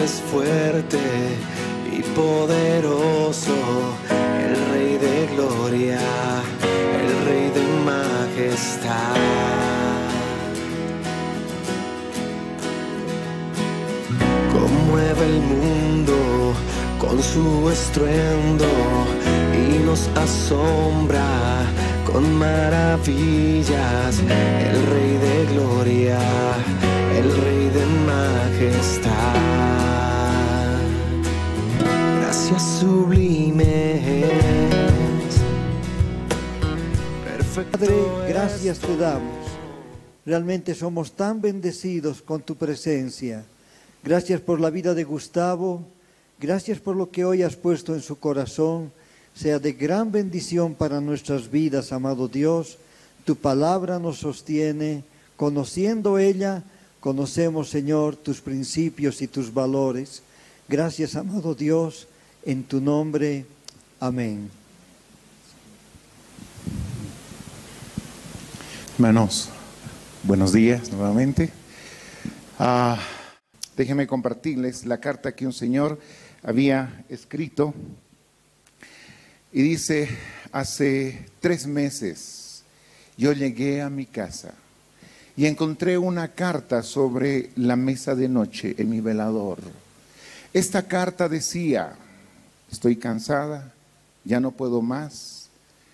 es fuerte y poderoso, el Rey de gloria, el Rey de majestad. Conmueve el mundo con su estruendo y nos asombra con maravillas, el Rey de gloria, el Rey de majestad. Gracias sublimes, perfecto. Padre, gracias te damos. Realmente somos tan bendecidos con tu presencia. Gracias por la vida de Gustavo. Gracias por lo que hoy has puesto en su corazón. Sea de gran bendición para nuestras vidas, amado Dios. Tu palabra nos sostiene. Conociendo ella, conocemos, Señor, tus principios y tus valores. Gracias, amado Dios, en tu nombre. Amén. Hermanos, buenos días nuevamente. Déjenme compartirles la carta que un señor había escrito. Y dice, hace 3 meses yo llegué a mi casa y encontré una carta sobre la mesa de noche en mi velador. Esta carta decía, estoy cansada, ya no puedo más.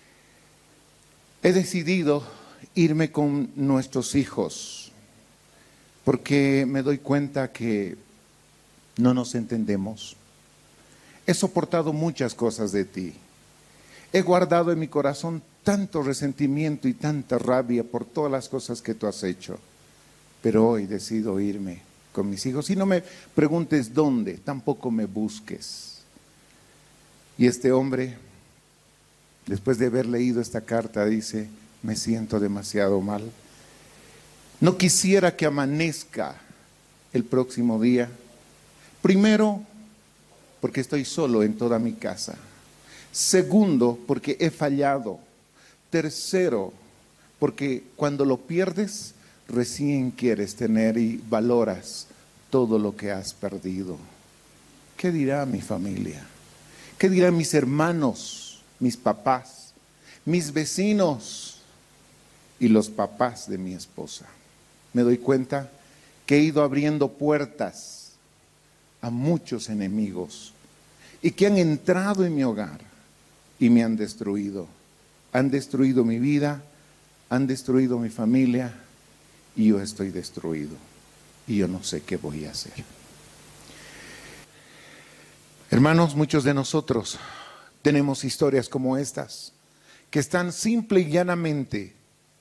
He decidido irme con nuestros hijos porque me doy cuenta que no nos entendemos. He soportado muchas cosas de ti. He guardado en mi corazón tanto resentimiento y tanta rabia por todas las cosas que tú has hecho. Pero hoy decido irme con mis hijos. Y no me preguntes dónde, tampoco me busques. Y este hombre, después de haber leído esta carta, dice, me siento demasiado mal. No quisiera que amanezca el próximo día. Primero, porque estoy solo en toda mi casa. Segundo, porque he fallado. Tercero, porque cuando lo pierdes, recién quieres tener y valoras todo lo que has perdido. ¿Qué dirá mi familia? ¿Qué dirán mis hermanos, mis papás, mis vecinos y los papás de mi esposa? Me doy cuenta que he ido abriendo puertas a muchos enemigos y que han entrado en mi hogar y me han destruido. Han destruido mi vida, han destruido mi familia y yo estoy destruido. Y yo no sé qué voy a hacer. Hermanos, muchos de nosotros tenemos historias como estas, que están simple y llanamente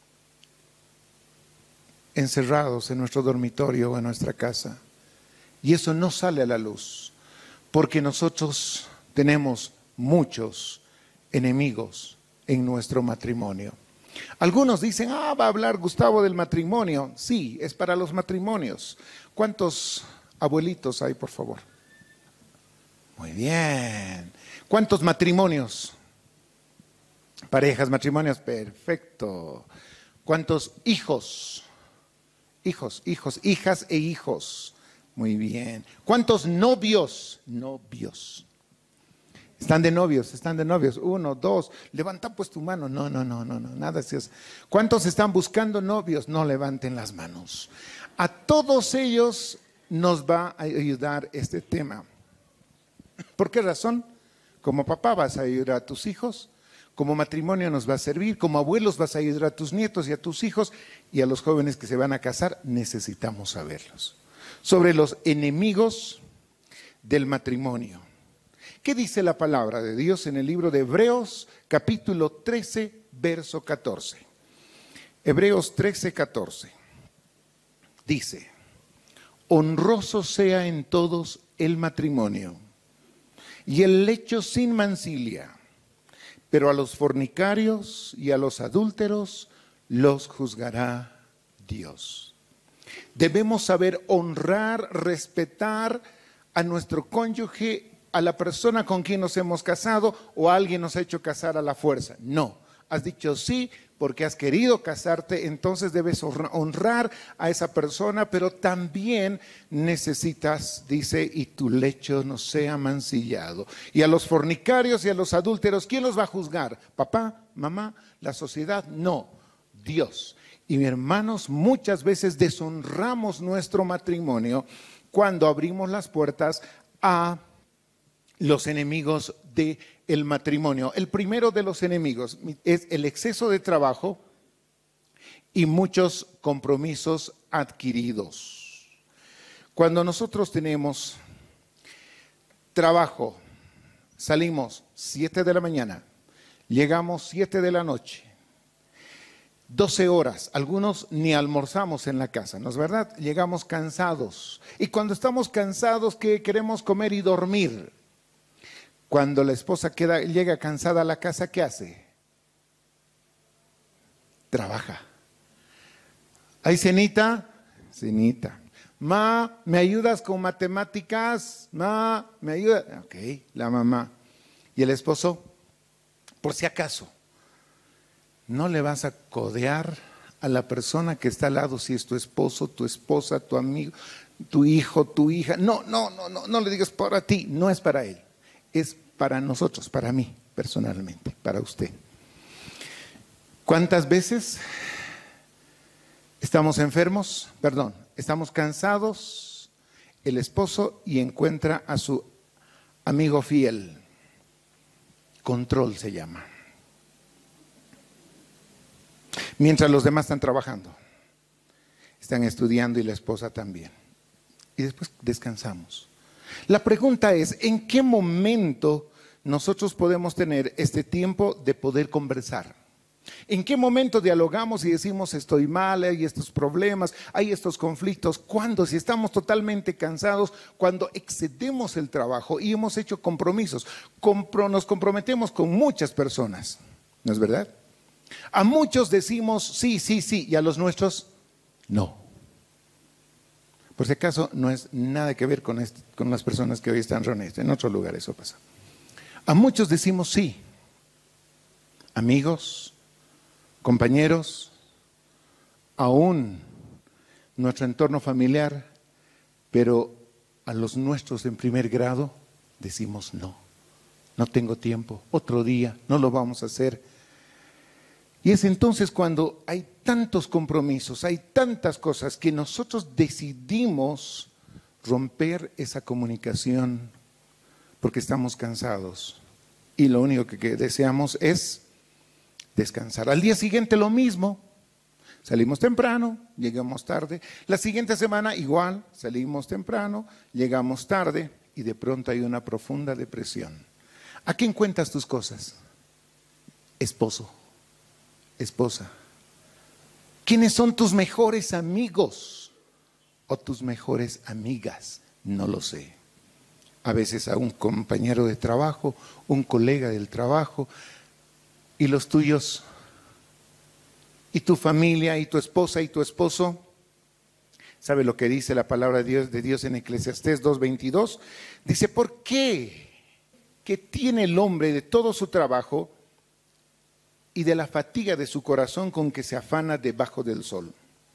encerrados en nuestro dormitorio o en nuestra casa. Y eso no sale a la luz, porque nosotros tenemos muchos enemigos en nuestro matrimonio. Algunos dicen, va a hablar Gustavo del matrimonio. Sí, es para los matrimonios. ¿Cuántos abuelitos hay, por favor? Muy bien. ¿Cuántos matrimonios? Parejas, matrimonios, perfecto. ¿Cuántos hijos? Hijos, hijas e hijos. Muy bien. ¿Cuántos novios? Novios. Están de novios. 1, 2. Levanta pues tu mano. No, nada así es. ¿Cuántos están buscando novios? No levanten las manos. A todos ellos nos va a ayudar este tema. ¿Por qué razón? Como papá vas a ayudar a tus hijos, como matrimonio nos va a servir, como abuelos vas a ayudar a tus nietos y a tus hijos, y a los jóvenes que se van a casar necesitamos saberlos. Sobre los enemigos del matrimonio. ¿Qué dice la palabra de Dios en el libro de Hebreos, capítulo 13, verso 14? Hebreos 13, 14. Dice, honroso sea en todos el matrimonio y el lecho sin mancilla, pero a los fornicarios y a los adúlteros los juzgará Dios. Debemos saber honrar, respetar a nuestro cónyuge, a la persona con quien nos hemos casado o alguien nos ha hecho casar a la fuerza. No, Has dicho sí porque has querido casarte, entonces debes honrar a esa persona, pero también necesitas, dice, y tu lecho no sea mancillado. Y a los fornicarios y a los adúlteros, ¿quién los va a juzgar? ¿Papá, mamá, la sociedad? No, Dios. Y hermanos, muchas veces deshonramos nuestro matrimonio cuando abrimos las puertas a los enemigos del matrimonio. El primero de los enemigos es el exceso de trabajo y muchos compromisos adquiridos. Cuando nosotros tenemos trabajo, salimos 7 de la mañana, llegamos 7 de la noche, 12 horas, algunos ni almorzamos en la casa, ¿no es verdad? Llegamos cansados. Y cuando estamos cansados, ¿qué queremos? Comer y dormir. Cuando la esposa llega cansada a la casa, ¿qué hace? Trabaja. ¿Hay cenita? Cenita. Ma, ¿me ayudas con matemáticas? Ma, ¿me ayudas? Ok, la mamá. ¿Y el esposo? Por si acaso, no le vas a codear a la persona que está al lado, si es tu esposo, tu esposa, tu amigo, tu hijo, tu hija. No le digas para ti, no es para él. Es para nosotros, para mí, personalmente, para usted. ¿Cuántas veces estamos enfermos? Perdón, estamos cansados, el esposo, y encuentra a su amigo fiel. Control se llama. Mientras los demás están trabajando, están estudiando y la esposa también. Y después descansamos. La pregunta es, ¿en qué momento nosotros podemos tener este tiempo de poder conversar? ¿En qué momento dialogamos y decimos estoy mal, hay estos problemas, hay estos conflictos? ¿Cuándo? Si estamos totalmente cansados, cuando excedemos el trabajo y hemos hecho compromisos. Nos comprometemos con muchas personas, ¿no es verdad? A muchos decimos sí, sí, sí, y a los nuestros no. Por si acaso, no es nada que ver con las personas que hoy están reunidas. En otro lugar eso pasa. A muchos decimos sí. Amigos, compañeros, aún nuestro entorno familiar, pero a los nuestros en primer grado decimos no. No tengo tiempo, otro día, no lo vamos a hacer. Y es entonces cuando hay tantos compromisos, hay tantas cosas que nosotros decidimos romper esa comunicación porque estamos cansados y lo único que deseamos es descansar. Al día siguiente lo mismo, salimos temprano, llegamos tarde. La siguiente semana igual, salimos temprano, llegamos tarde y de pronto hay una profunda depresión. ¿A quién cuentas tus cosas? Esposo. Esposa, ¿quiénes son tus mejores amigos o tus mejores amigas? No lo sé. A veces a un compañero de trabajo, un colega del trabajo, y los tuyos, y tu familia, y tu esposa, y tu esposo. ¿Sabe lo que dice la palabra de Dios en Eclesiastés 2:22? Dice, ¿por qué? ¿Qué tiene el hombre de todo su trabajo y de la fatiga de su corazón con que se afana debajo del sol?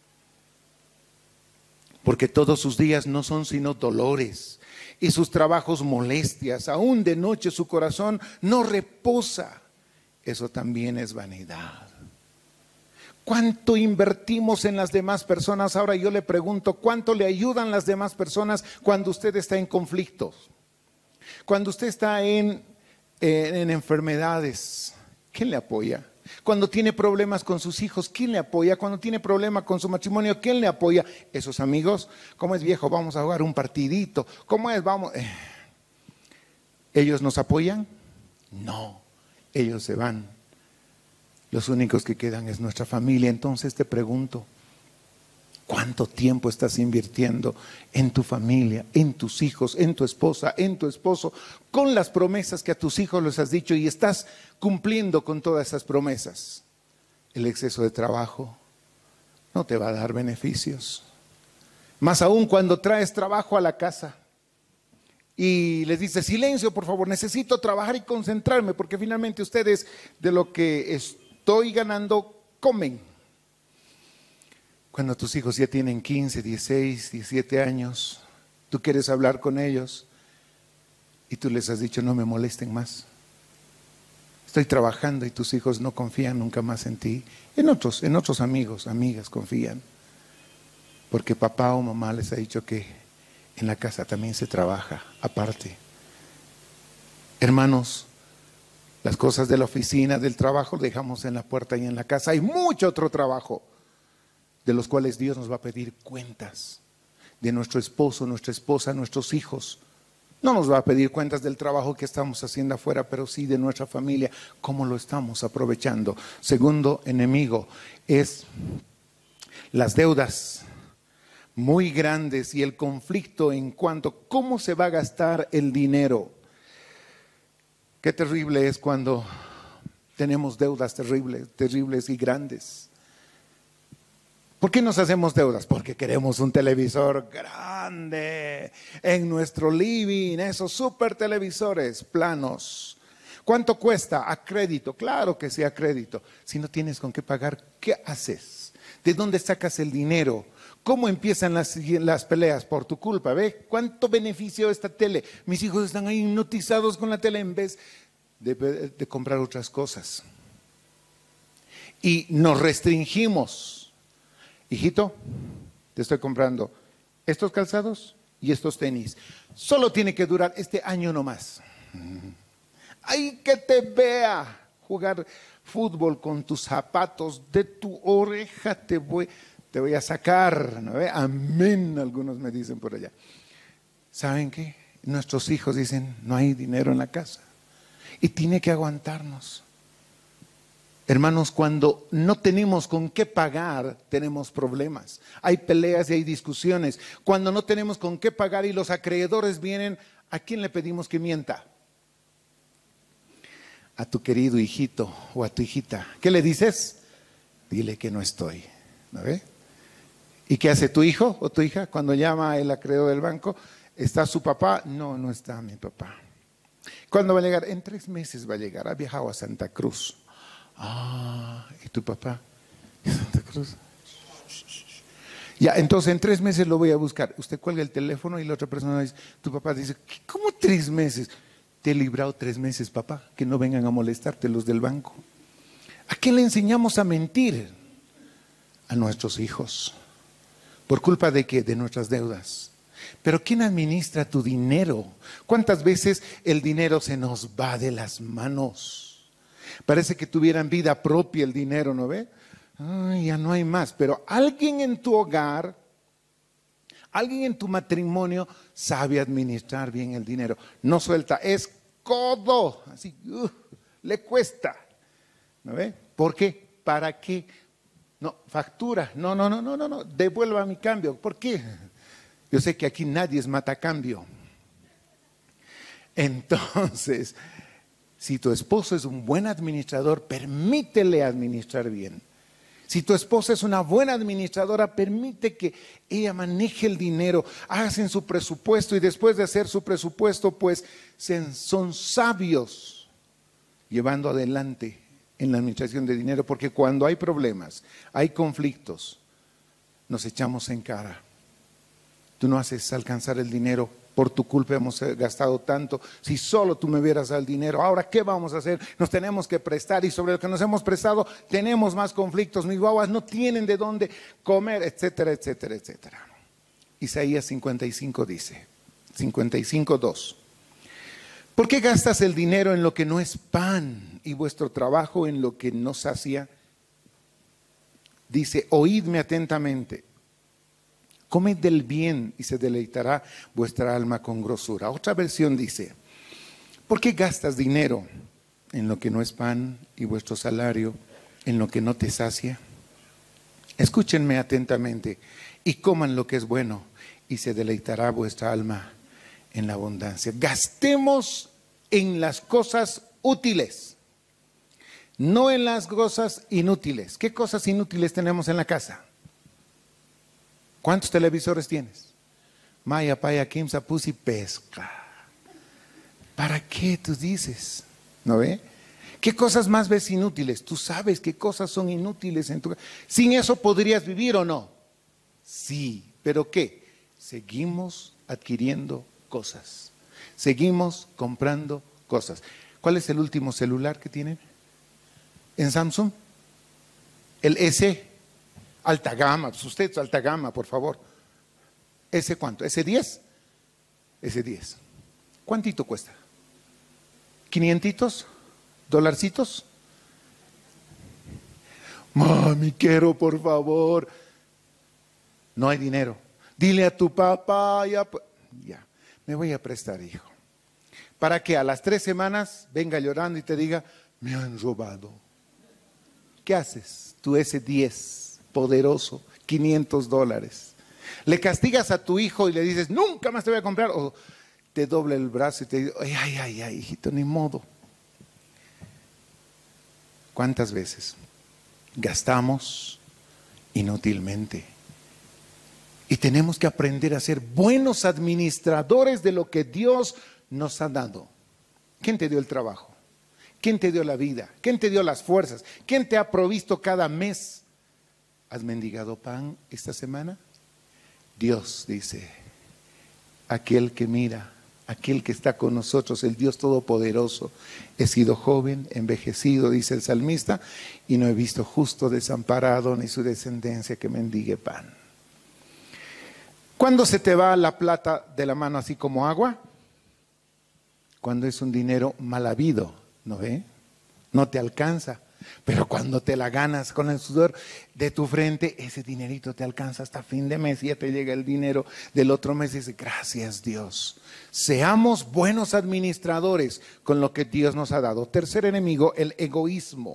Porque todos sus días no son sino dolores y sus trabajos molestias. Aún de noche su corazón no reposa. Eso también es vanidad. ¿Cuánto invertimos en las demás personas? Ahora yo le pregunto, ¿cuánto le ayudan las demás personas cuando usted está en conflictos? Cuando usted está en enfermedades, ¿quién le apoya? Cuando tiene problemas con sus hijos, ¿quién le apoya? Cuando tiene problemas con su matrimonio, ¿quién le apoya? Esos amigos, ¿cómo es, viejo? Vamos a jugar un partidito. ¿Cómo es? Vamos. ¿Ellos nos apoyan? No, ellos se van. Los únicos que quedan es nuestra familia. Entonces te pregunto, ¿cuánto tiempo estás invirtiendo en tu familia, en tus hijos, en tu esposa, en tu esposo, con las promesas que a tus hijos les has dicho y estás cumpliendo con todas esas promesas? El exceso de trabajo no te va a dar beneficios. Más aún cuando traes trabajo a la casa y les dices, silencio por favor, necesito trabajar y concentrarme, porque finalmente ustedes de lo que estoy ganando, comen. Cuando tus hijos ya tienen 15, 16, 17 años, tú quieres hablar con ellos y tú les has dicho no me molesten más. Estoy trabajando y tus hijos no confían nunca más en ti. En otros amigos, amigas confían. Porque papá o mamá les ha dicho que en la casa también se trabaja, aparte. Hermanos, las cosas de la oficina, del trabajo, dejamos en la puerta y en la casa. Hay mucho otro trabajo de los cuales Dios nos va a pedir cuentas. De nuestro esposo, nuestra esposa, nuestros hijos. No nos va a pedir cuentas del trabajo que estamos haciendo afuera, pero sí de nuestra familia, cómo lo estamos aprovechando. Segundo enemigo es las deudas muy grandes y el conflicto en cuanto a cómo se va a gastar el dinero. Qué terrible es cuando tenemos deudas terribles y grandes. ¿Por qué nos hacemos deudas? Porque queremos un televisor grande en nuestro living, esos super televisores planos. ¿Cuánto cuesta? A crédito, claro que sí a crédito. Si no tienes con qué pagar, ¿qué haces? ¿De dónde sacas el dinero? ¿Cómo empiezan las peleas? Por tu culpa, ¿ve? ¿Cuánto beneficio esta tele? Mis hijos están ahí hipnotizados con la tele en vez de comprar otras cosas. Y nos restringimos. Hijito, te estoy comprando estos calzados y estos tenis. Solo tiene que durar este año nomás. Ay, que te vea jugar fútbol con tus zapatos, de tu oreja te voy a sacar, ¿no ve? Amén, algunos me dicen por allá. ¿Saben qué? Nuestros hijos dicen, no hay dinero en la casa. Y tiene que aguantarnos. Hermanos, cuando no tenemos con qué pagar, tenemos problemas. Hay peleas y hay discusiones. Cuando no tenemos con qué pagar y los acreedores vienen, ¿a quién le pedimos que mienta? A tu querido hijito o a tu hijita. ¿Qué le dices? Dile que no estoy. ¿No ve? ¿Y qué hace tu hijo o tu hija cuando llama el acreedor del banco? ¿Está su papá? No, no está mi papá. ¿Cuándo va a llegar? En 3 meses va a llegar. Ha viajado a Santa Cruz. Ah, ¿y tu papá? Santa Cruz. Ya, entonces en 3 meses lo voy a buscar. Usted cuelga el teléfono y la otra persona dice, tu papá dice, ¿cómo 3 meses? Te he librado 3 meses, papá, que no vengan a molestarte los del banco. ¿A qué le enseñamos a mentir? A nuestros hijos. ¿Por culpa de qué? De nuestras deudas. Pero ¿quién administra tu dinero? ¿Cuántas veces el dinero se nos va de las manos? Parece que tuvieran vida propia el dinero, ¿no ve? Ay, ya no hay más. Pero alguien en tu hogar, alguien en tu matrimonio sabe administrar bien el dinero. No suelta, es codo. Así, le cuesta. ¿No ve? ¿Por qué? ¿Para qué? No, factura. No. Devuelva mi cambio. ¿Por qué? Yo sé que aquí nadie es matacambio. Entonces, si tu esposo es un buen administrador, permítele administrar bien. Si tu esposa es una buena administradora, permite que ella maneje el dinero, hacen su presupuesto y después de hacer su presupuesto, pues son sabios llevando adelante en la administración de dinero, porque cuando hay problemas, hay conflictos, nos echamos en cara. Tú no haces alcanzar el dinero. Por tu culpa hemos gastado tanto. Si solo tú me hubieras dado el dinero, ahora ¿qué vamos a hacer? Nos tenemos que prestar y sobre lo que nos hemos prestado tenemos más conflictos. Mis guaguas no tienen de dónde comer, etcétera, etcétera, etcétera. Isaías 55 dice, 55:2. ¿Por qué gastas el dinero en lo que no es pan y vuestro trabajo en lo que no sacia? Dice, oídme atentamente. Comed del bien y se deleitará vuestra alma con grosura. Otra versión dice, ¿por qué gastas dinero en lo que no es pan y vuestro salario en lo que no te sacia? Escúchenme atentamente y coman lo que es bueno y se deleitará vuestra alma en la abundancia. Gastemos en las cosas útiles, no en las cosas inútiles. ¿Qué cosas inútiles tenemos en la casa? ¿Cuántos televisores tienes? Maya, paya, kimsa, pusi, pesca. ¿Para qué tú dices? ¿No ve? ¿Qué cosas más ves inútiles? Tú sabes qué cosas son inútiles en tu casa. ¿Sin eso podrías vivir o no? Sí, pero ¿qué? Seguimos adquiriendo cosas. Seguimos comprando cosas. ¿Cuál es el último celular que tienen? ¿En Samsung? El S. Alta gama. Pues usted es alta gama, por favor. ¿S cuánto? ¿S10? S10. ¿Cuántito cuesta? ¿500? ¿Dolarcitos? Mami, quiero, por favor. No hay dinero. Dile a tu papá, ya, me voy a prestar, hijo. Para que a las 3 semanas venga llorando y te diga, me han robado. ¿Qué haces? Tu S10, poderoso, $500. Le castigas a tu hijo y le dices, nunca más te voy a comprar. O te dobla el brazo y te dice, ay, hijito, ni modo. ¿Cuántas veces gastamos inútilmente? Y tenemos que aprender a ser buenos administradores de lo que Dios nos ha dado. ¿Quién te dio el trabajo? ¿Quién te dio la vida? ¿Quién te dio las fuerzas? ¿Quién te ha provisto cada mes? ¿Has mendigado pan esta semana? Dios dice, aquel que mira, aquel que está con nosotros, el Dios Todopoderoso. He sido joven, envejecido, dice el salmista, y no he visto justo desamparado ni su descendencia que mendigue pan. ¿Cuándo se te va la plata de la mano así como agua? Cuando es un dinero mal habido, ¿no ve? No te alcanza. Pero cuando te la ganas con el sudor de tu frente, ese dinerito te alcanza hasta fin de mes y ya te llega el dinero del otro mes y dices, gracias Dios. Seamos buenos administradores con lo que Dios nos ha dado. Tercer enemigo, el egoísmo.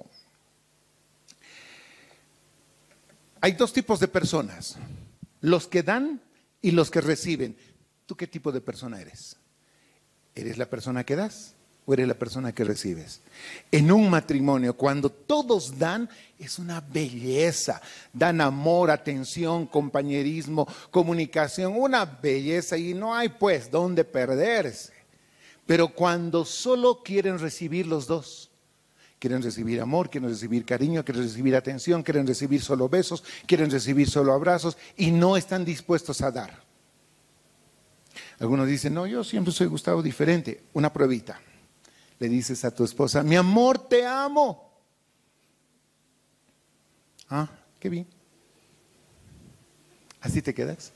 Hay 2 tipos de personas, los que dan y los que reciben. ¿Tú qué tipo de persona eres? ¿Eres la persona que das o eres la persona que recibes? En un matrimonio, cuando todos dan, es una belleza. Dan amor, atención, compañerismo, comunicación, una belleza y no hay pues dónde perderse. Pero cuando solo quieren recibir los dos, quieren recibir amor, quieren recibir cariño, quieren recibir atención, quieren recibir solo besos, quieren recibir solo abrazos y no están dispuestos a dar. Algunos dicen, no, yo siempre soy Gustavo diferente. Una pruebita. Le dices a tu esposa, mi amor, te amo. Ah, qué bien. ¿Así te quedas?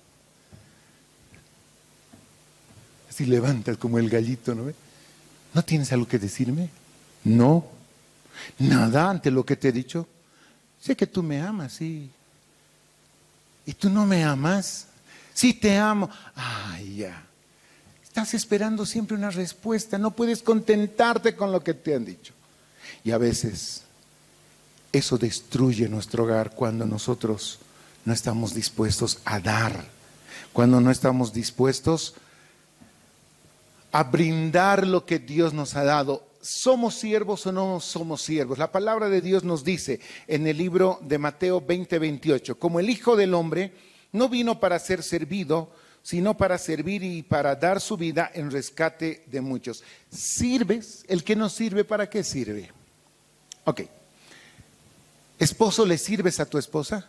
Así levantas como el gallito, ¿no? ¿No tienes algo que decirme? No. Nada ante lo que te he dicho. Sé que tú me amas, sí. ¿Y tú no me amas? Sí te amo. Ay, ya. Estás esperando siempre una respuesta. No puedes contentarte con lo que te han dicho. Y a veces eso destruye nuestro hogar cuando nosotros no estamos dispuestos a dar. Cuando no estamos dispuestos a brindar lo que Dios nos ha dado. ¿Somos siervos o no somos siervos? La palabra de Dios nos dice en el libro de Mateo 20:28, como el Hijo del Hombre no vino para ser servido, sino para servir y para dar su vida en rescate de muchos. ¿Sirves? El que no sirve, ¿para qué sirve? Ok. Esposo, ¿le sirves a tu esposa?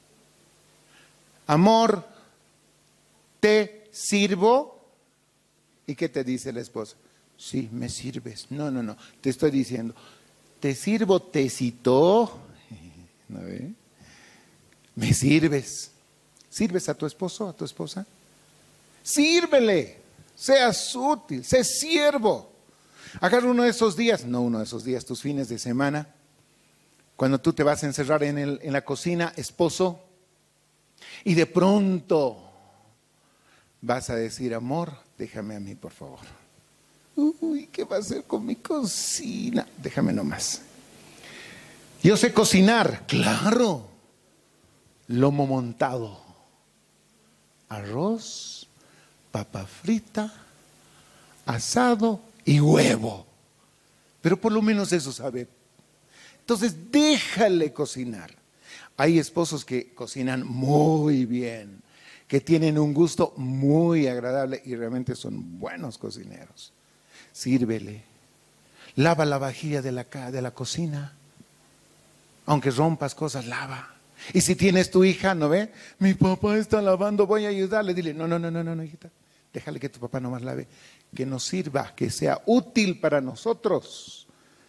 Amor, ¿te sirvo? ¿Y qué te dice la esposa? Sí, me sirves. No. Te estoy diciendo, ¿te sirvo tecito? ¿No ve? ¿Me sirves? ¿Sirves a tu esposo, a tu esposa? Sírvele, seas útil, sé siervo. Agarra uno de esos días, no uno de esos días, tus fines de semana, cuando tú te vas a encerrar en la cocina, esposo, y de pronto vas a decir, amor, déjame a mí, por favor. Uy, ¿qué va a hacer con mi cocina? Déjame nomás. Yo sé cocinar, claro. Lomo montado, arroz, papa frita, asado y huevo. Pero por lo menos eso sabe. Entonces déjale cocinar. Hay esposos que cocinan muy bien, que tienen un gusto muy agradable y realmente son buenos cocineros. Sírvele. Lava la vajilla de la cocina. Aunque rompas cosas, lava. Y si tienes tu hija, ¿no ve? Mi papá está lavando, voy a ayudarle. Dile, no, hijita. Déjale que tu papá nomás lave. Que nos sirva, que sea útil para nosotros.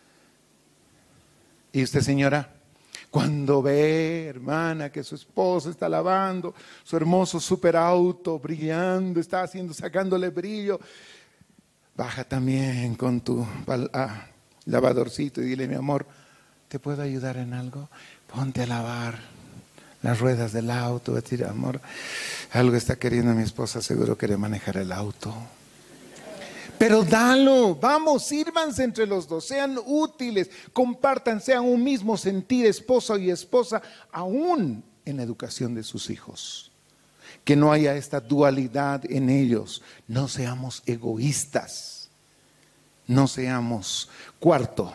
Y usted, señora, cuando ve, hermana, que su esposo está lavando su hermoso superauto, brillando, está sacándole brillo, baja también con tu lavadorcito y dile, mi amor, ¿te puedo ayudar en algo? Ponte a lavar las ruedas del auto. Va a decir, amor, algo está queriendo mi esposa, seguro quiere manejar el auto. Pero dalo, vamos, sírvanse entre los dos, sean útiles, compartan, sean un mismo sentir, esposo y esposa, aún en la educación de sus hijos. Que no haya esta dualidad en ellos. No seamos egoístas. No seamos. Cuarto,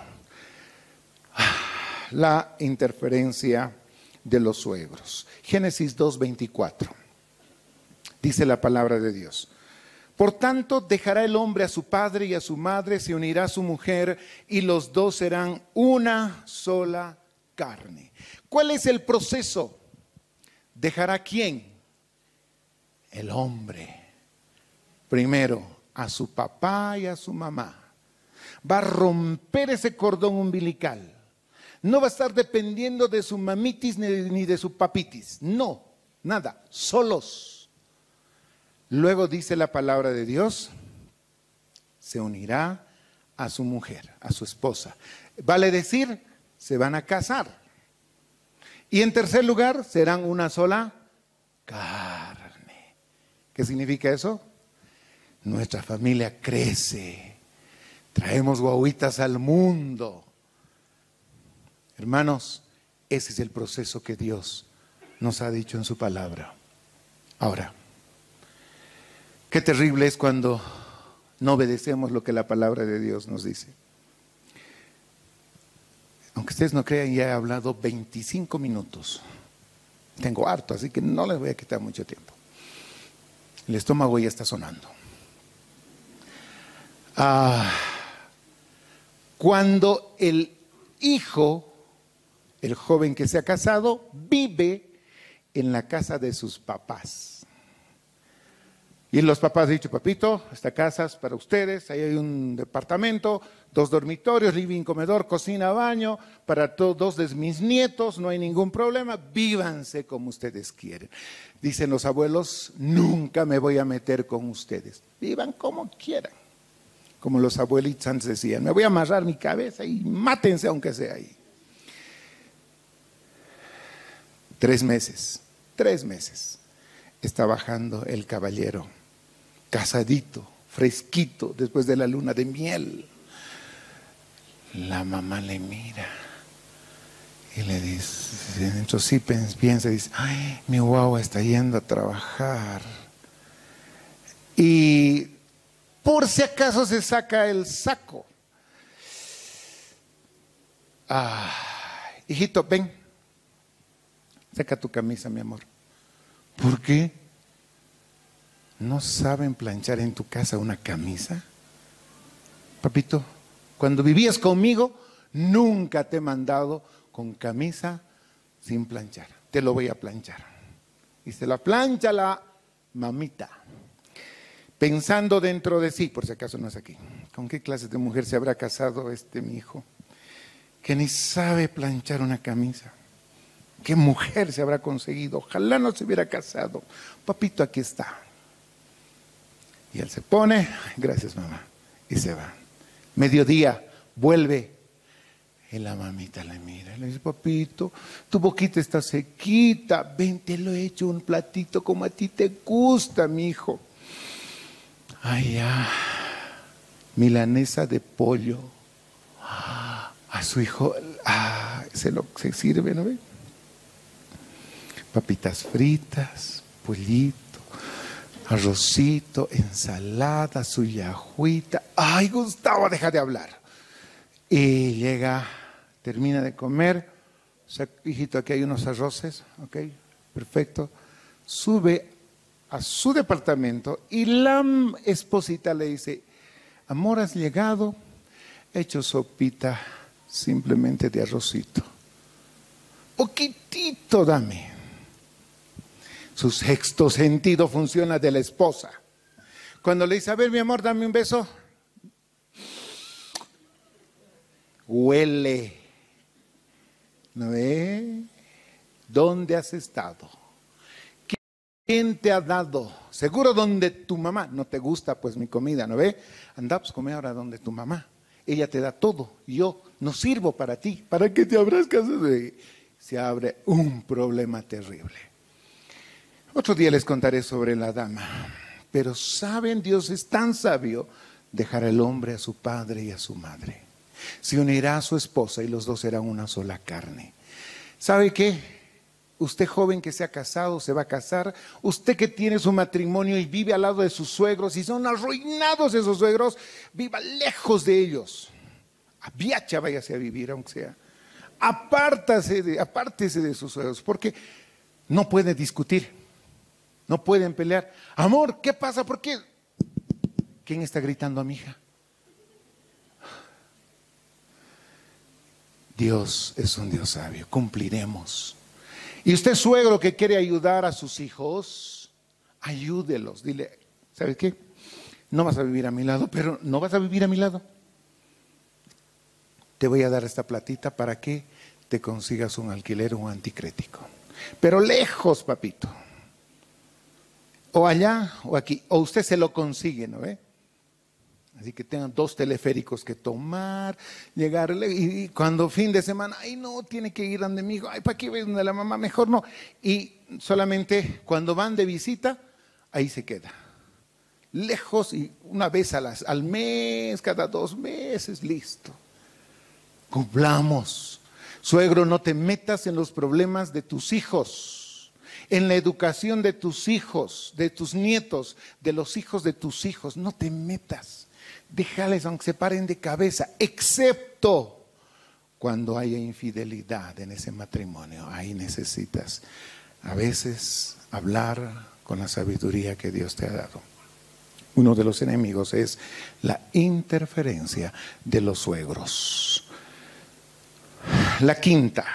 la interferencia de los suegros. Génesis 2:24. Dice la palabra de Dios. Por tanto, dejará el hombre a su padre y a su madre, se unirá a su mujer y los dos serán una sola carne. ¿Cuál es el proceso? ¿Dejará quién? El hombre. Primero, a su papá y a su mamá. Va a romper ese cordón umbilical. No va a estar dependiendo de su mamitis ni de su papitis. No, nada, solos. Luego dice la palabra de Dios, se unirá a su mujer, a su esposa. Vale decir, se van a casar. Y en tercer lugar, serán una sola carne. ¿Qué significa eso? Nuestra familia crece. Traemos guaguitas al mundo. Hermanos, ese es el proceso que Dios nos ha dicho en su palabra. Ahora, qué terrible es cuando no obedecemos lo que la palabra de Dios nos dice. Aunque ustedes no crean, ya he hablado 25 minutos. Tengo harto, así que no les voy a quitar mucho tiempo. El estómago ya está sonando. Cuando el hijo, el joven que se ha casado, vive en la casa de sus papás. Y los papás han dicho, papito, esta casa es para ustedes, ahí hay un departamento, 2 dormitorios, living, comedor, cocina, baño, para todos de mis nietos, no hay ningún problema, vívanse como ustedes quieren. Dicen los abuelos, nunca me voy a meter con ustedes, vivan como quieran. Como los abuelitos antes decían, me voy a amarrar mi cabeza y mátense aunque sea ahí. 3 meses está bajando el caballero, casadito, fresquito, después de la luna de miel. La mamá le mira y le dice, dentro sí piensa, dice, ay, mi guagua está yendo a trabajar. Y por si acaso se saca el saco. Hijito, ven, saca tu camisa, mi amor. ¿Por qué? ¿No saben planchar en tu casa una camisa? Papito, cuando vivías conmigo, nunca te he mandado con camisa sin planchar. Te lo voy a planchar. Y se la plancha la mamita. Pensando dentro de sí, por si acaso no es aquí. ¿Con qué clase de mujer se habrá casado mi hijo? Que ni sabe planchar una camisa. ¿Qué mujer se habrá conseguido? Ojalá no se hubiera casado. Papito, aquí está. Y él se pone, gracias mamá, y se va. Mediodía, vuelve. Y la mamita le mira, le dice, papito, tu boquita está sequita, ven, te lo he hecho un platito como a ti te gusta, mi hijo. Ay, ya, milanesa de pollo. A su hijo, se sirve, ¿no ve? Papitas fritas, pollito, arrocito, ensalada, su yajuita. Ay, Gustavo, deja de hablar. Y llega, termina de comer. O sea, hijito, aquí hay unos arroces, ok, perfecto. Sube a su departamento y la esposita le dice, amor, has llegado, he hecho sopita simplemente de arrocito. Poquitito dame. Su sexto sentido funciona de la esposa. Cuando le dice, a ver mi amor, dame un beso. Huele. ¿No ve? ¿Dónde has estado? ¿Quién te ha dado? Seguro donde tu mamá. No te gusta pues mi comida, ¿no ve? Anda, pues come ahora donde tu mamá. Ella te da todo. Yo no sirvo para ti. ¿Para qué te abrascas? Se abre un problema terrible. Otro día les contaré sobre la dama. Pero saben, Dios es tan sabio, dejará el hombre a su padre y a su madre. Se unirá a su esposa y los dos serán una sola carne. ¿Sabe qué? Usted joven que se ha casado, se va a casar. Usted que tiene su matrimonio y vive al lado de sus suegros y son arruinados esos suegros, viva lejos de ellos. A Viacha váyase a vivir, aunque sea. Apártese de sus suegros, porque no pueden discutir, no pueden pelear. Amor, ¿qué pasa? ¿Por qué? ¿Quién está gritando a mi hija? Dios es un Dios sabio, cumpliremos. Y usted, suegro, que quiere ayudar a sus hijos, ayúdelos. Dile, ¿sabes qué? No vas a vivir a mi lado, pero no vas a vivir a mi lado. Te voy a dar esta platita para que te consigas un alquiler o un anticrético. Pero lejos, papito. O allá o aquí. O usted se lo consigue, ¿no ve? Así que tengan 2 teleféricos que tomar, llegar, y cuando fin de semana, ay no, tiene que ir donde mi hijo, ay, ¿para qué ves donde la mamá? Mejor no. Y solamente cuando van de visita, ahí se queda. Lejos y una vez al mes, cada 2 meses, listo. Cumplamos. Suegro, no te metas en los problemas de tus hijos, en la educación de tus hijos, de tus nietos, de los hijos de tus hijos. No te metas. Déjales aunque se paren de cabeza, excepto cuando haya infidelidad en ese matrimonio. Ahí necesitas a veces hablar con la sabiduría que Dios te ha dado. Uno de los enemigos es la interferencia de los suegros. La quinta,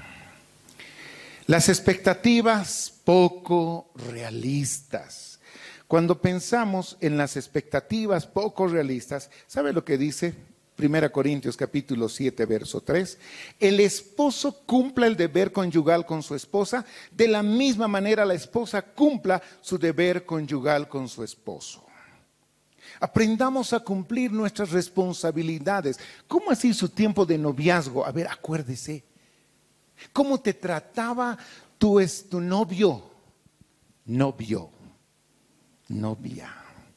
las expectativas poco realistas. Cuando pensamos en las expectativas poco realistas, ¿sabe lo que dice 1 Corintios capítulo 7, verso 3? El esposo cumpla el deber conyugal con su esposa, de la misma manera la esposa cumpla su deber conyugal con su esposo. Aprendamos a cumplir nuestras responsabilidades. ¿Cómo así su tiempo de noviazgo? A ver, acuérdese. ¿Cómo te trataba tu novio? Novia.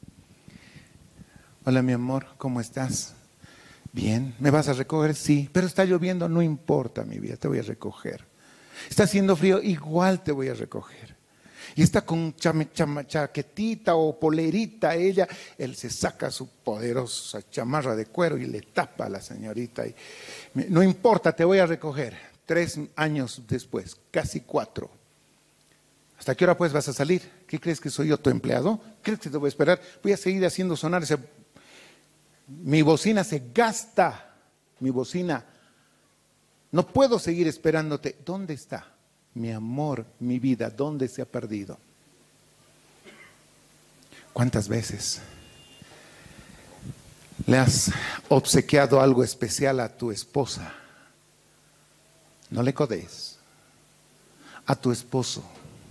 Hola mi amor, ¿cómo estás? Bien, ¿me vas a recoger? Sí, pero está lloviendo, no importa mi vida, te voy a recoger. Está haciendo frío, igual te voy a recoger. Y está con chaquetita o polerita ella, él se saca su poderosa chamarra de cuero y le tapa a la señorita. Y, no importa, te voy a recoger. 3 años después, casi 4. ¿Hasta qué hora pues vas a salir? ¿Qué crees que soy yo, tu empleado? ¿Crees que te voy a esperar? Voy a seguir haciendo sonar ese... Mi bocina se gasta. Mi bocina. No puedo seguir esperándote. ¿Dónde está mi amor, mi vida? ¿Dónde se ha perdido? ¿Cuántas veces le has obsequiado algo especial a tu esposa? No le codes. A tu esposo.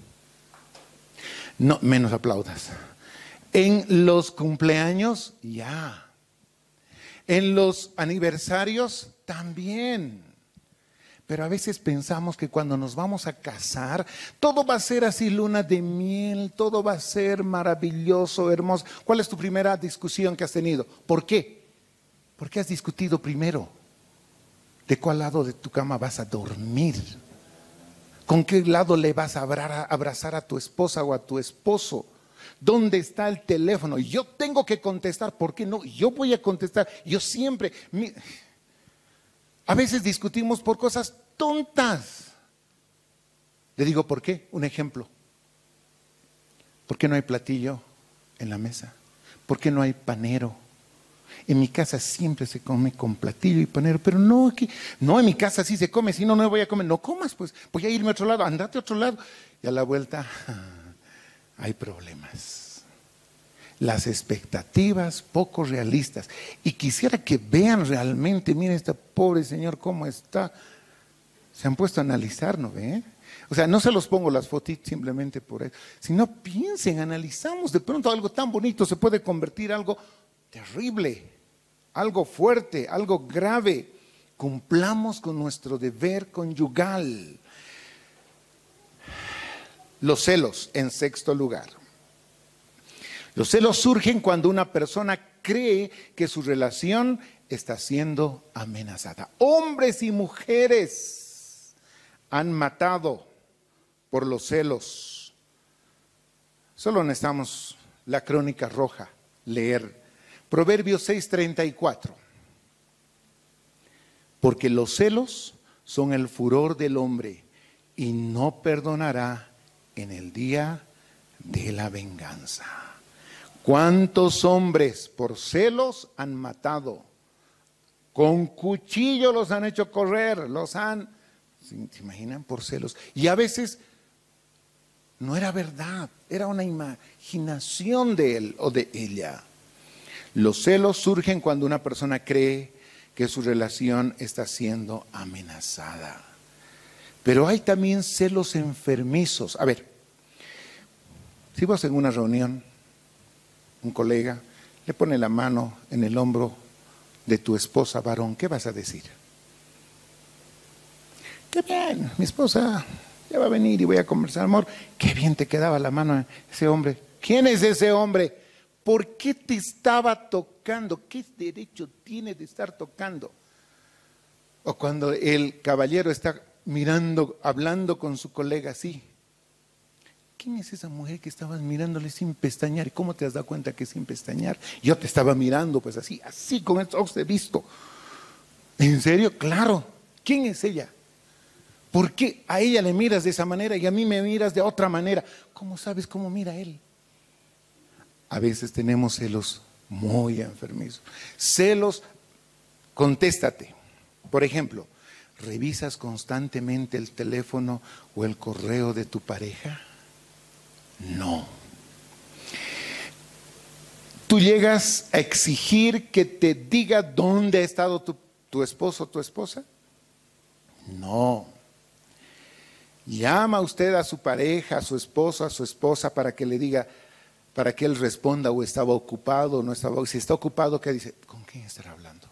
No, menos aplaudas. En los cumpleaños, ya. En los aniversarios, también. Pero a veces pensamos que cuando nos vamos a casar, todo va a ser así, luna de miel, todo va a ser maravilloso, hermoso. ¿Cuál es tu primera discusión que has tenido? ¿Por qué? ¿Por qué has discutido primero? ¿De cuál lado de tu cama vas a dormir? ¿Con qué lado le vas a abrazar a tu esposa o a tu esposo? ¿Dónde está el teléfono? Yo tengo que contestar. ¿Por qué no? Yo voy a contestar. Yo siempre... A veces discutimos por cosas tontas. Le digo, ¿por qué? Un ejemplo. ¿Por qué no hay platillo en la mesa? ¿Por qué no hay panero? En mi casa siempre se come con platillo y panero, pero no aquí. No, en mi casa sí se come, si no, no voy a comer. No comas, pues voy a irme a otro lado, andate a otro lado. Y a la vuelta hay problemas. Las expectativas poco realistas. Y quisiera que vean realmente, miren este pobre señor cómo está. Se han puesto a analizar, ¿no ve? O sea, no se los pongo las fotitos simplemente por eso. Sino piensen, analizamos, de pronto algo tan bonito se puede convertir en algo terrible, algo fuerte, algo grave. Cumplamos con nuestro deber conyugal. Los celos, en sexto lugar. Los celos surgen cuando una persona cree que su relación está siendo amenazada. Hombres y mujeres han matado por los celos. Solo necesitamos la crónica roja, leer. Proverbios 6:34. Porque los celos son el furor del hombre y no perdonará en el día de la venganza. ¿Cuántos hombres por celos han matado? Con cuchillo los han hecho correr, ¿se imaginan? Por celos. Y a veces no era verdad, era una imaginación de él o de ella. Los celos surgen cuando una persona cree que su relación está siendo amenazada. Pero hay también celos enfermizos. A ver, si vas en una reunión, un colega le pone la mano en el hombro de tu esposa varón, ¿qué vas a decir? Qué bien, mi esposa ya va a venir y voy a conversar, amor. Qué bien te quedaba la mano a ese hombre. ¿Quién es ese hombre? ¿Por qué te estaba tocando? ¿Qué derecho tiene de estar tocando? O cuando el caballero está mirando, hablando con su colega así. ¿Quién es esa mujer que estabas mirándole sin pestañear? ¿Y cómo te has dado cuenta que sin pestañear? Yo te estaba mirando pues así con estos ojos de visto. ¿En serio? Claro. ¿Quién es ella? ¿Por qué a ella le miras de esa manera y a mí me miras de otra manera? ¿Cómo sabes cómo mira él? A veces tenemos celos muy enfermizos. Celos, contéstate. Por ejemplo, ¿revisas constantemente el teléfono o el correo de tu pareja? No. ¿Tú llegas a exigir que te diga dónde ha estado tu esposo o tu esposa? No. ¿Llama usted a su pareja, a su esposo, a su esposa para que le diga, para que él responda o estaba ocupado o no estaba? Si está ocupado, ¿qué dice? ¿Con quién estará hablando?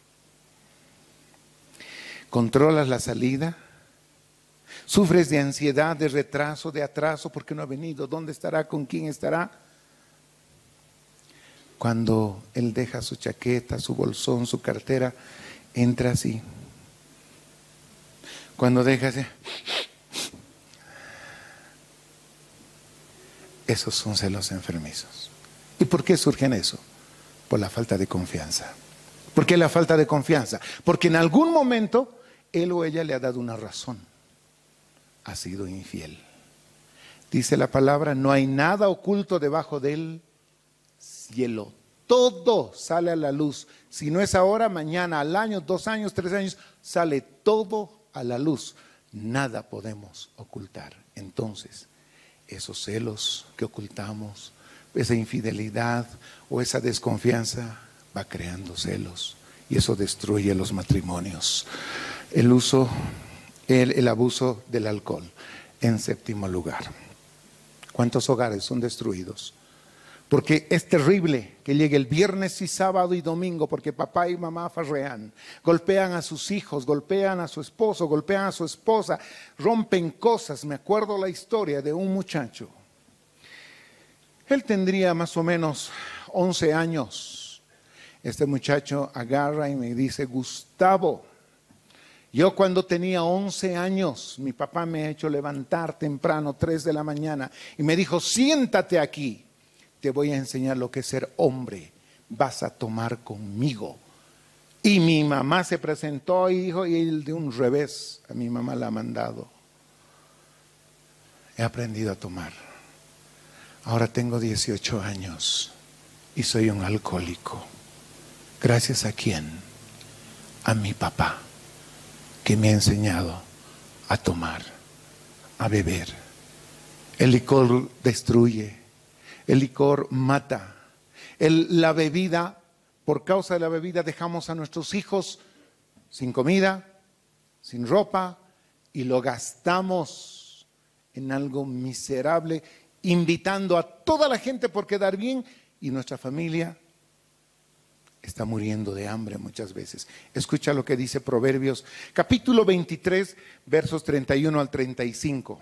¿Controlas la salida? ¿Sufres de ansiedad, de retraso, de atraso porque no ha venido? ¿Dónde estará? ¿Con quién estará? Cuando él deja su chaqueta, su bolsón, su cartera, entra así. Cuando deja así. Esos son celos enfermizos. ¿Y por qué surgen eso? Por la falta de confianza. ¿Por qué la falta de confianza? Porque en algún momento él o ella le ha dado una razón. Ha sido infiel. Dice la palabra, no hay nada oculto debajo del cielo. Todo sale a la luz. Si no es ahora, mañana, al año, 2 años, 3 años, sale todo a la luz. Nada podemos ocultar. Entonces, esos celos que ocultamos, esa infidelidad o esa desconfianza va creando celos y eso destruye los matrimonios. El abuso del alcohol. En séptimo lugar, ¿cuántos hogares son destruidos? Porque es terrible que llegue el viernes y sábado y domingo porque papá y mamá farrean, golpean a sus hijos, golpean a su esposo, golpean a su esposa, rompen cosas. Me acuerdo la historia de un muchacho. Él tendría más o menos 11 años. Este muchacho agarra y me dice, Gustavo, yo cuando tenía 11 años, mi papá me ha hecho levantar temprano, 3 de la mañana, y me dijo, siéntate aquí. Te voy a enseñar lo que es ser hombre, vas a tomar conmigo. Y mi mamá se presentó y dijo, y él de un revés, a mi mamá la ha mandado. He aprendido a tomar. Ahora tengo 18 años y soy un alcohólico. ¿Gracias a quién? A mi papá, que me ha enseñado a tomar, a beber. El licor destruye, el licor mata. La bebida, por causa de la bebida dejamos a nuestros hijos sin comida, sin ropa, y lo gastamos en algo miserable, invitando a toda la gente por quedar bien, y nuestra familia está muriendo de hambre muchas veces. Escucha lo que dice Proverbios, capítulo 23, versos 31 al 35.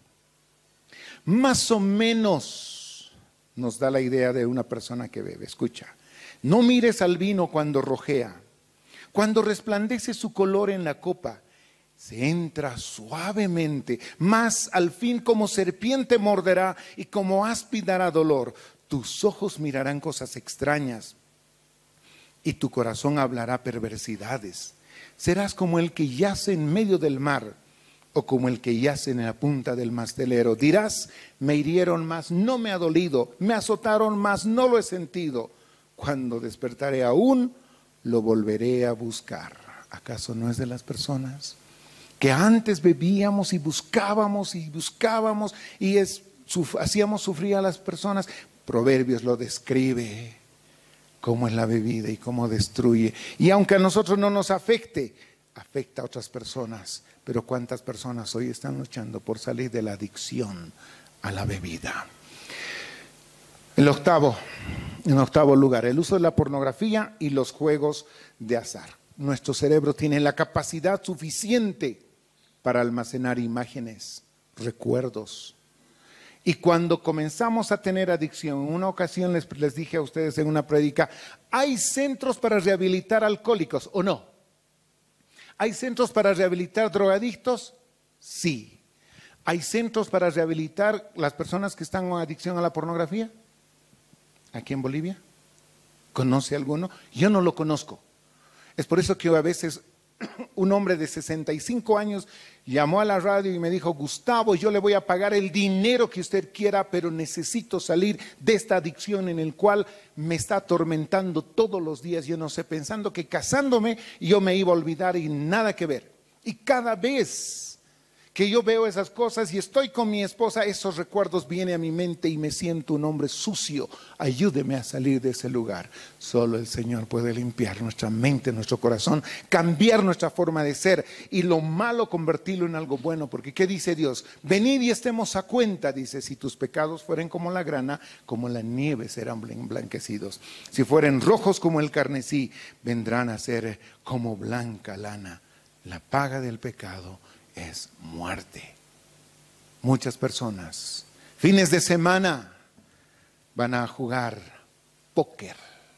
Más o menos nos da la idea de una persona que bebe. Escucha. No mires al vino cuando rojea, cuando resplandece su color en la copa. Se entra suavemente, mas al fin como serpiente morderá y como áspid dará dolor. Tus ojos mirarán cosas extrañas y tu corazón hablará perversidades. Serás como el que yace en medio del mar o como el que yace en la punta del mastelero. Dirás, me hirieron, mas no me ha dolido, me azotaron, mas no lo he sentido. Cuando despertaré aún, lo volveré a buscar. ¿Acaso no es de las personas que antes bebíamos y buscábamos y hacíamos sufrir a las personas? Proverbios lo describe, cómo es la bebida y cómo destruye. Y aunque a nosotros no nos afecte, afecta a otras personas. Pero ¿cuántas personas hoy están luchando por salir de la adicción a la bebida? En octavo lugar, el uso de la pornografía y los juegos de azar. Nuestro cerebro tiene la capacidad suficiente para almacenar imágenes, recuerdos. Y cuando comenzamos a tener adicción, en una ocasión les dije a ustedes en una prédica, ¿hay centros para rehabilitar alcohólicos o no? ¿Hay centros para rehabilitar drogadictos? Sí. ¿Hay centros para rehabilitar las personas que están en adicción a la pornografía? ¿Aquí en Bolivia? ¿Conoce alguno? Yo no lo conozco. Es por eso que a veces un hombre de 65 años llamó a la radio y me dijo, Gustavo, yo le voy a pagar el dinero que usted quiera, pero necesito salir de esta adicción en el cual me está atormentando todos los días. Yo no sé, pensando que casándome yo me iba a olvidar y nada que ver. Y cada vez que yo veo esas cosas y estoy con mi esposa, esos recuerdos vienen a mi mente y me siento un hombre sucio. Ayúdeme a salir de ese lugar. Solo el Señor puede limpiar nuestra mente, nuestro corazón, cambiar nuestra forma de ser y lo malo convertirlo en algo bueno. Porque ¿qué dice Dios? Venid y estemos a cuenta, dice, si tus pecados fueren como la grana, como la nieve serán blanquecidos. Si fueren rojos como el carmesí, vendrán a ser como blanca lana. La paga del pecado es muerte. Muchas personas, fines de semana, van a jugar póker,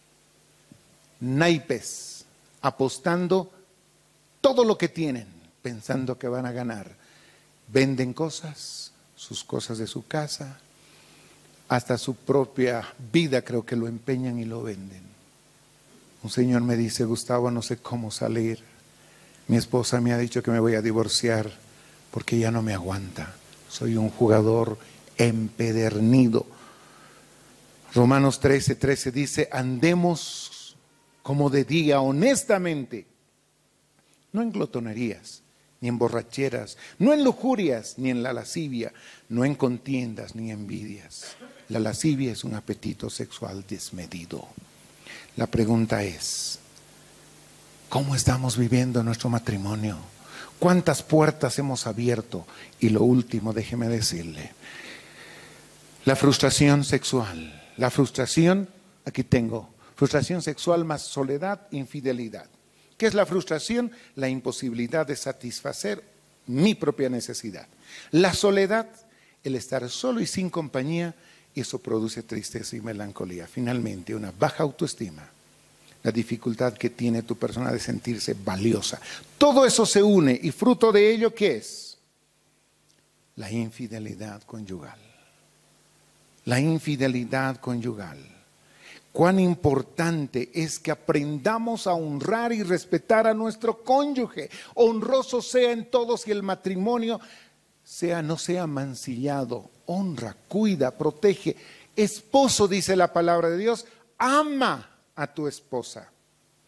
naipes, apostando todo lo que tienen, pensando que van a ganar. Venden cosas, sus cosas de su casa, hasta su propia vida creo que lo empeñan y lo venden. Un señor me dice, Gustavo, no sé cómo salir. Mi esposa me ha dicho que me voy a divorciar porque ya no me aguanta. Soy un jugador empedernido. Romanos 13:13 dice, andemos como de día honestamente, no en glotonerías, ni en borracheras, no en lujurias, ni en la lascivia, no en contiendas, ni envidias. La lascivia es un apetito sexual desmedido. La pregunta es, ¿cómo estamos viviendo nuestro matrimonio? ¿Cuántas puertas hemos abierto? Y lo último, déjeme decirle, la frustración sexual. La frustración, aquí tengo, frustración sexual más soledad, infidelidad. ¿Qué es la frustración? La imposibilidad de satisfacer mi propia necesidad. La soledad, el estar solo y sin compañía, eso produce tristeza y melancolía. Finalmente, una baja autoestima. La dificultad que tiene tu persona de sentirse valiosa. Todo eso se une y fruto de ello, ¿qué es? La infidelidad conyugal. La infidelidad conyugal. Cuán importante es que aprendamos a honrar y respetar a nuestro cónyuge. Honroso sea en todos y el matrimonio no sea mancillado. Honra, cuida, protege. Esposo, dice la palabra de Dios, ama a tu esposa.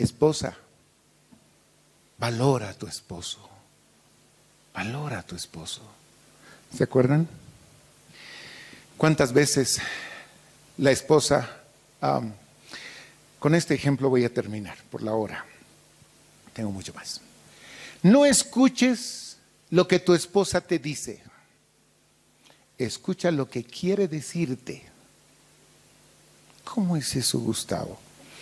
Esposa, valora a tu esposo. Valora a tu esposo. ¿Se acuerdan? ¿Cuántas veces la esposa... con este ejemplo voy a terminar por la hora. Tengo mucho más. No escuches lo que tu esposa te dice. Escucha lo que quiere decirte. ¿Cómo es eso, Gustavo?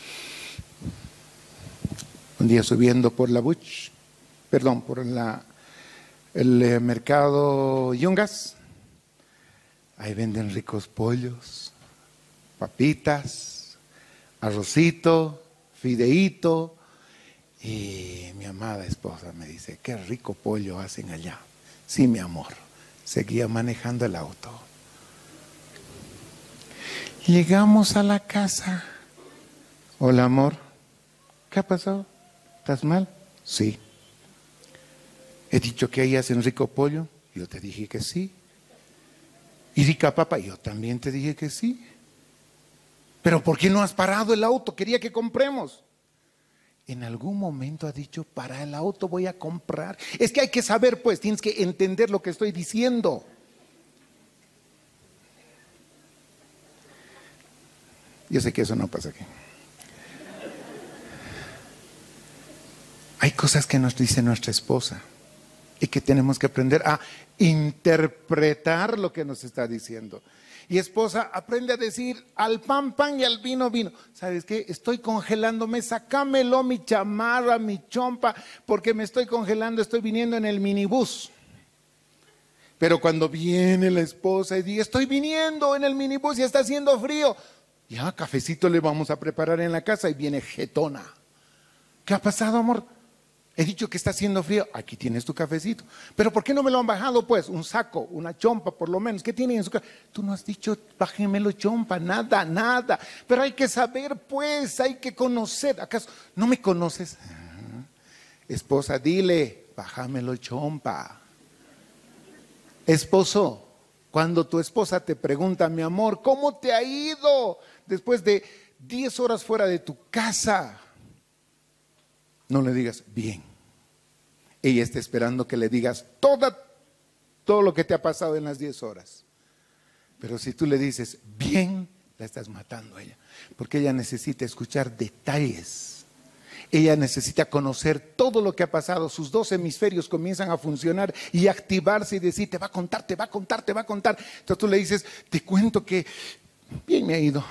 Un día subiendo por la Buch, perdón, por el mercado Yungas, ahí venden ricos pollos, papitas, arrocito, fideíto, y mi amada esposa me dice, qué rico pollo hacen allá. Sí, mi amor. Seguía manejando el auto. Llegamos a la casa. Hola, amor. ¿Qué ha pasado? ¿Estás mal? Sí. He dicho que ahí hacen rico pollo. Yo te dije que sí. Y rica papa. Yo también te dije que sí. Pero ¿por qué no has parado el auto? Quería que compremos. En algún momento ha dicho, para el auto voy a comprar. Es que hay que saber, pues, tienes que entender lo que estoy diciendo. Yo sé que eso no pasa aquí. Hay cosas que nos dice nuestra esposa y que tenemos que aprender a interpretar lo que nos está diciendo. Y esposa, aprende a decir al pan, pan y al vino, vino. ¿Sabes qué? Estoy congelándome, sácamelo, mi chamarra, mi chompa, porque me estoy congelando, estoy viniendo en el minibús. Pero cuando viene la esposa y dice, estoy viniendo en el minibús y está haciendo frío. Ya, cafecito le vamos a preparar en la casa y viene jetona. ¿Qué ha pasado, amor? He dicho que está haciendo frío. Aquí tienes tu cafecito. Pero ¿por qué no me lo han bajado, pues? Un saco, una chompa, por lo menos. ¿Qué tienen en su casa? Tú no has dicho, bájenmelo chompa, nada, nada. Pero hay que saber, pues, hay que conocer. ¿Acaso no me conoces? Esposa, dile, bájamelo chompa. Esposo, cuando tu esposa te pregunta, mi amor, ¿cómo te ha ido después de 10 horas fuera de tu casa? No le digas, bien. Ella está esperando que le digas todo lo que te ha pasado en las 10 horas. Pero si tú le dices, bien, la estás matando a ella. Porque ella necesita escuchar detalles. Ella necesita conocer todo lo que ha pasado. Sus 2 hemisferios comienzan a funcionar y activarse y decir, te va a contar, te va a contar, te va a contar. Entonces tú le dices, te cuento que bien me ha ido.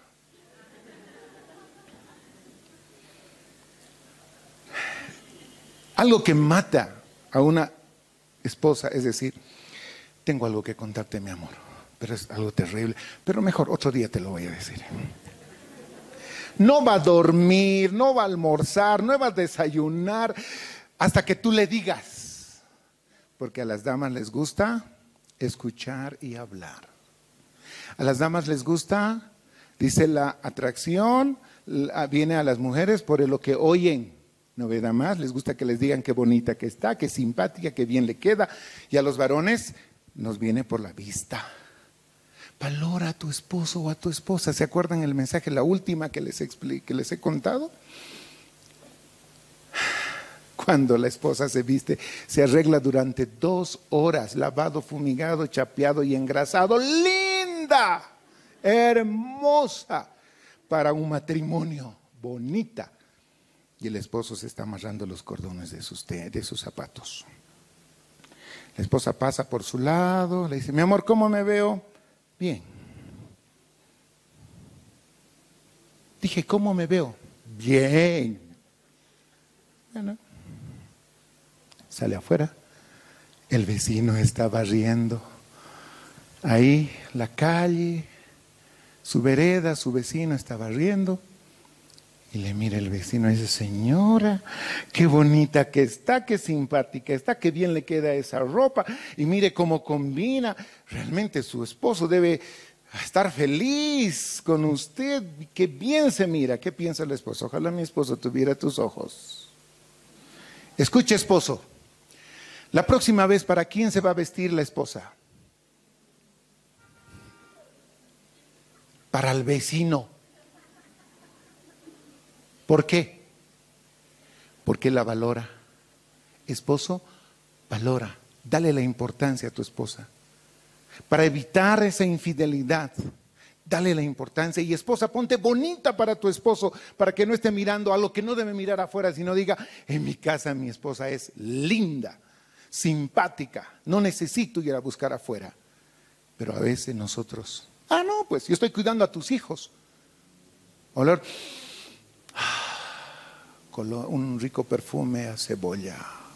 Algo que mata a una esposa es decir, tengo algo que contarte, mi amor, pero es algo terrible, pero mejor otro día te lo voy a decir. No va a dormir, no va a almorzar, no va a desayunar hasta que tú le digas, porque a las damas les gusta escuchar y hablar. A las damas les gusta, dice la atracción, viene a las mujeres por lo que oyen. No ve nada más, les gusta que les digan qué bonita que está, qué simpática, qué bien le queda. Y a los varones nos viene por la vista. Valora a tu esposo o a tu esposa. ¿Se acuerdan el mensaje, la última que les he contado? Cuando la esposa se viste, se arregla durante 2 horas, lavado, fumigado, chapeado y engrasado. ¡Linda! Hermosa para un matrimonio, bonita. Y el esposo se está amarrando los cordones de sus zapatos. La esposa pasa por su lado, le dice, mi amor, ¿cómo me veo? Bien. Dije, ¿cómo me veo? Bien. Bueno, sale afuera. El vecino está barriendo ahí la calle, su vereda, su vecino está barriendo. Y le mira el vecino y dice, señora, qué bonita que está, qué simpática está, qué bien le queda esa ropa. Y mire cómo combina. Realmente su esposo debe estar feliz con usted. Qué bien se mira. ¿Qué piensa el esposo? Ojalá mi esposo tuviera tus ojos. Escuche, esposo. La próxima vez, ¿para quién se va a vestir la esposa? Para el vecino. ¿Por qué? porque la valora. Esposo, valora, dale la importancia a tu esposa. Para evitar esa infidelidad, dale la importancia. Y esposa, ponte bonita para tu esposo, para que no esté mirando a lo que no debe mirar afuera, sino diga, en mi casa mi esposa es linda, simpática, no necesito ir a buscar afuera. Pero a veces nosotros, no, pues yo estoy cuidando a tus hijos. Olor, un rico perfume a cebolla.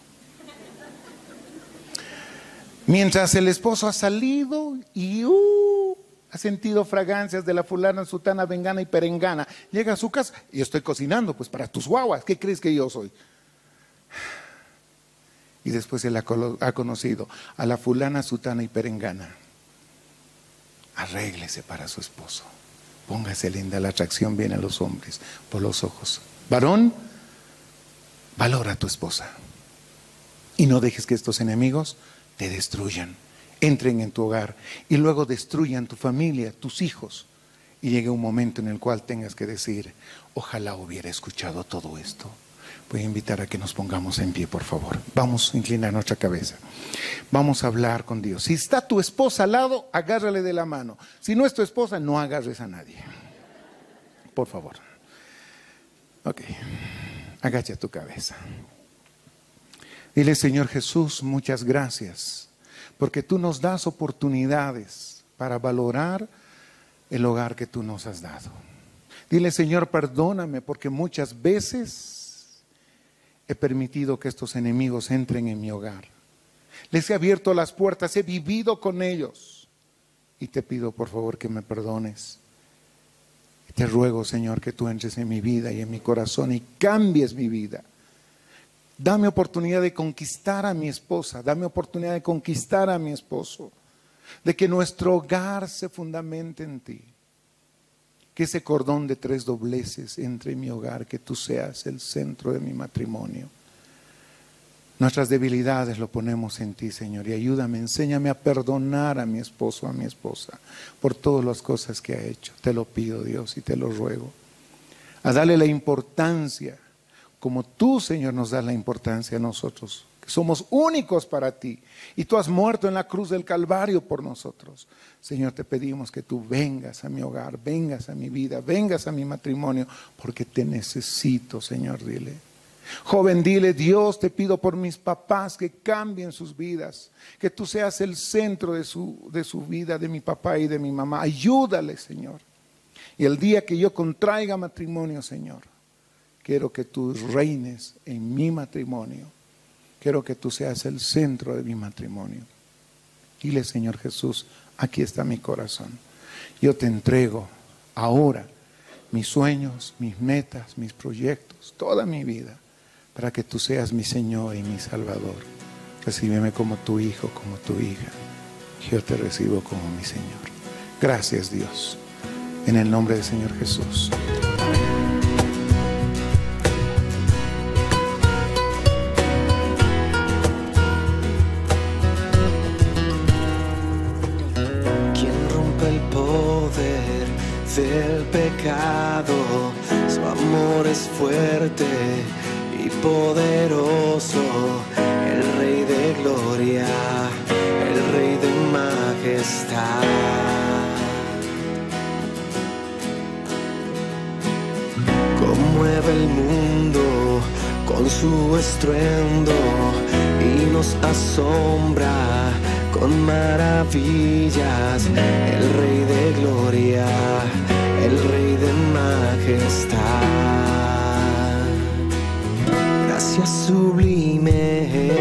Mientras el esposo ha salido y ha sentido fragancias de la fulana, sutana, vengana y perengana, llega a su casa y estoy cocinando pues para tus guaguas. ¿Qué crees que yo soy? Y después él ha conocido a la fulana, sutana y perengana. Arréglese para su esposo. Póngase linda, la atracción viene a los hombres por los ojos. Varón, valora a tu esposa. Y no dejes que estos enemigos te destruyan, entren en tu hogar y luego destruyan tu familia, tus hijos. Y llegue un momento en el cual tengas que decir, ojalá hubiera escuchado todo esto. Voy a invitar a que nos pongamos en pie, por favor. Vamos a inclinar nuestra cabeza. Vamos a hablar con Dios. Si está tu esposa al lado, agárrale de la mano. Si no es tu esposa, no agarres a nadie. Por favor. Ok. Agacha tu cabeza. Dile, Señor Jesús, muchas gracias, porque tú nos das oportunidades para valorar el hogar que tú nos has dado. Dile, Señor, perdóname, porque muchas veces he permitido que estos enemigos entren en mi hogar. Les he abierto las puertas, he vivido con ellos. Y te pido, por favor, que me perdones. Te ruego, Señor, que tú entres en mi vida y en mi corazón y cambies mi vida. Dame oportunidad de conquistar a mi esposa, dame oportunidad de conquistar a mi esposo, de que nuestro hogar se fundamente en ti. Que ese cordón de 3 dobleces entre en mi hogar, que tú seas el centro de mi matrimonio. Nuestras debilidades lo ponemos en ti, Señor, y ayúdame, enséñame a perdonar a mi esposo, a mi esposa, por todas las cosas que ha hecho. Te lo pido, Dios, y te lo ruego. A darle la importancia, como tú, Señor, nos das la importancia a nosotros, que somos únicos para ti, y tú has muerto en la cruz del Calvario por nosotros. Señor, te pedimos que tú vengas a mi hogar, vengas a mi vida, vengas a mi matrimonio, porque te necesito, Señor, dile. Joven, dile, Dios, te pido por mis papás que cambien sus vidas, que tú seas el centro de su vida, de mi papá y de mi mamá. Ayúdale, Señor. Y el día que yo contraiga matrimonio, Señor, quiero que tú reines en mi matrimonio. Quiero que tú seas el centro de mi matrimonio. Dile, Señor Jesús, aquí está mi corazón. Yo te entrego ahora mis sueños, mis metas, mis proyectos, toda mi vida, para que tú seas mi Señor y mi Salvador. Recíbeme como tu hijo, como tu hija. Yo te recibo como mi Señor. Gracias, Dios. En el nombre del Señor Jesús. Quien rompe el poder del pecado, su amor es fuerte y poderoso, el Rey de gloria, el Rey de majestad. Conmueve el mundo con su estruendo y nos asombra con maravillas, el Rey de gloria, el Rey de majestad. Gracias sublimes,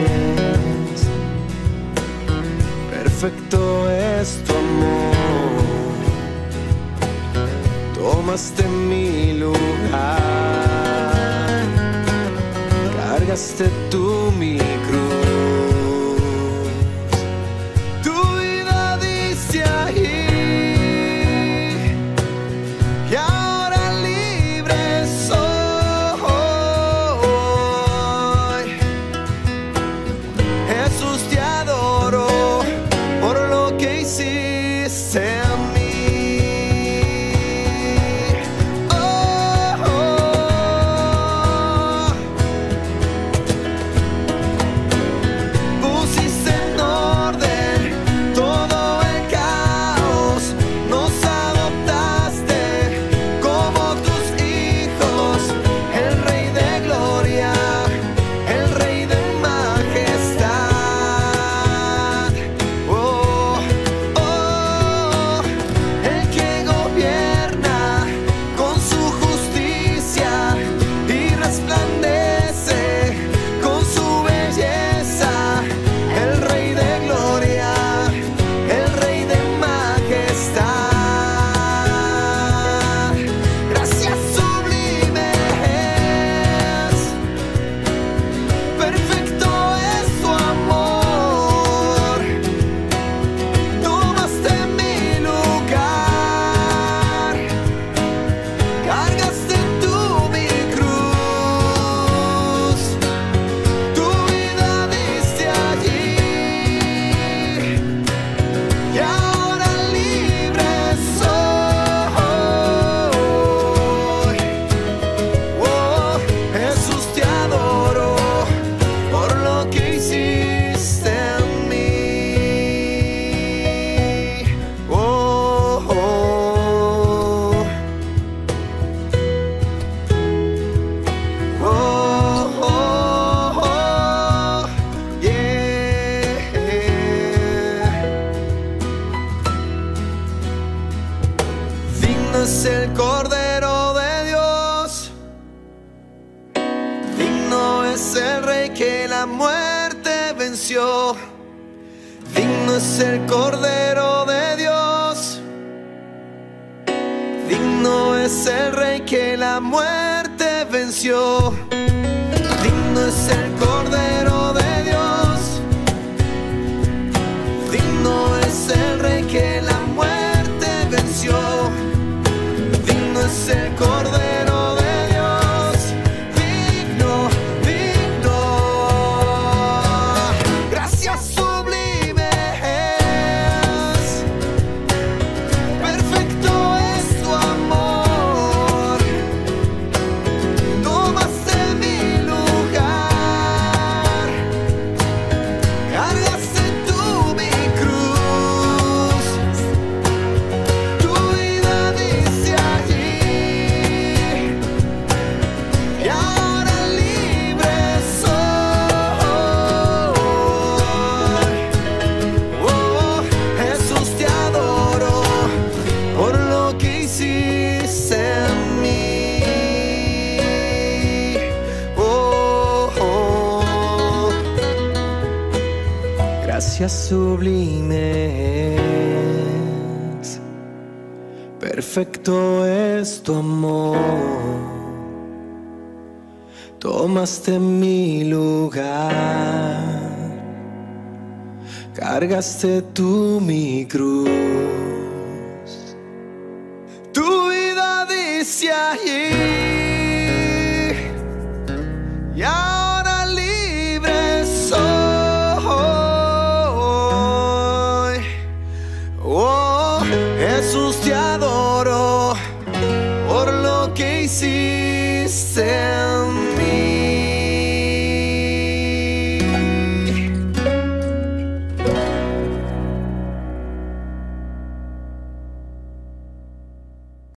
perfecto es tu amor. Tomaste mi lugar, cargaste tú mi cruz. Tu vida diste ahí, y ahora libre soy. Jesús, te adoro por lo que hiciste en mí. que la muerte venció. Digno es el Cordero de Dios. Digno es el Rey que la muerte venció. Digno es el Cordero de Dios. Digno es el Rey que la muerte venció. Digno es el Cordero de Dios. Digno, digno. Gracias sublimes. Perfecto es tu amor. Tomaste mi lugar. Cargaste tú mi cruz. Tu vida dice allí. Y ahora libre soy. Oh, Jesús, te adoro por lo que hiciste en mí. Oh, oh. Gracias sublimes. Perfecto es tu amor. Tomaste mi lugar. Cargaste tú mi cruz.